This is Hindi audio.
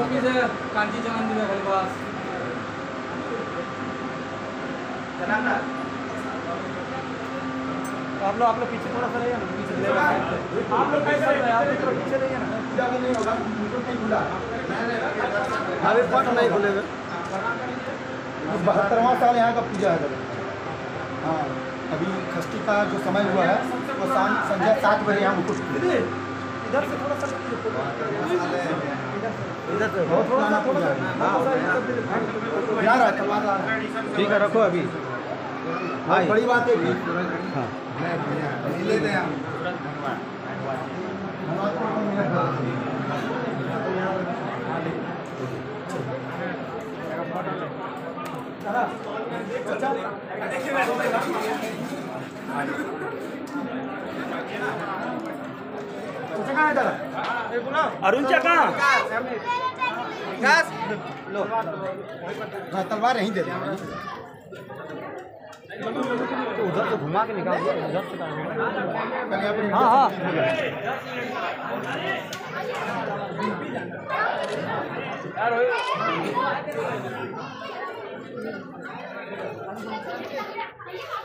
पीछे कांची चमन दी है पास चलाना। आप लोग पीछे थोड़ा सा रहिए ना, पीछे आप लोग कैसे रहे, आप लोग पीछे रहिए ना। पूजा भी नहीं होगा, बिल्कुल नहीं खुला, अभी पट नहीं खुलेगा। 72वां साल यहाँ का पूजा है। हाँ, अभी षष्ठी का जो समय हुआ है वो शाम संध्या 7 बजे यहाँ मुकुट खुले। इधर से थोड़ा सा इधर से बहुत पुराना पूजा है। ठीक है, रखो अभी। हाँ, बड़ी बात है। हाँ, ले लें हम। अरुण चा कहाँ लो तलवार यहीं दे दे। तो उधर से घुमा के निकाल दिया, उधर से हाँ हाँ यार